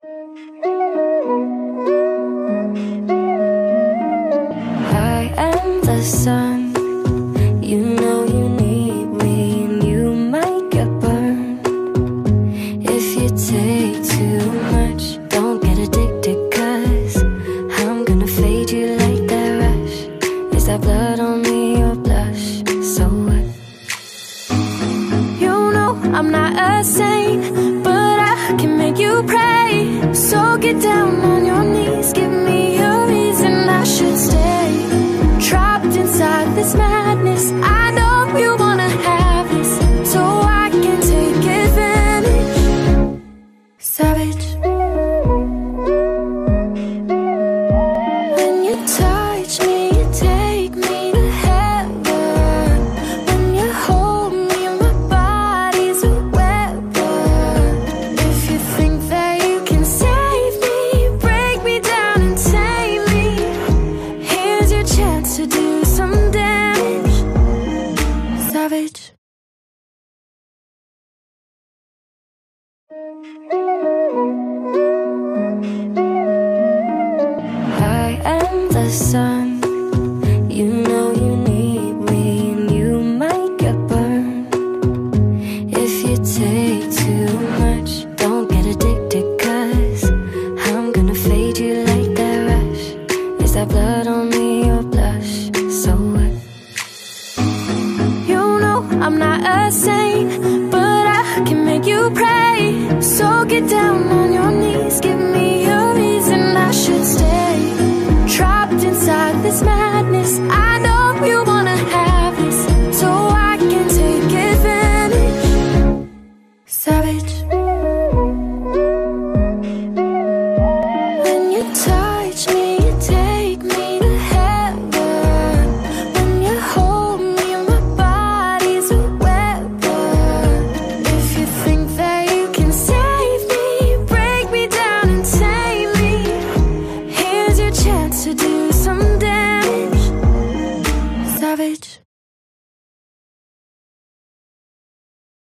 I am the sun. You know you need me, and you might get burned if you take too much. Don't get addicted, 'cause I'm gonna fade you like that rush. Is that blood on me or blush? So what? You know I'm not a saint, but I can make you pray. So get down on your knees, give me a reason I should stay. Trapped inside this madness, I know you wanna have this, so I can take advantage. Savage. When you touch me, you take me to heaven. When you hold me, my body's a weapon. If you think that you can save me, break me down and tame me, here's your chance to do some damage. Savage. I am the sun.